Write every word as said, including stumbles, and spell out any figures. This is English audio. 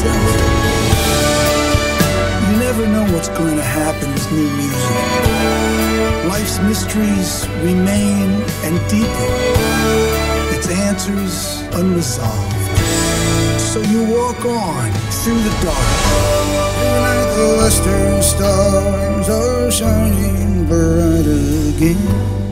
yourself. You never know what's going to happen with new music. Life's mysteries remain and deepen, its answers unresolved. So you walk on through the dark. Tonight the western stars are shining bright again.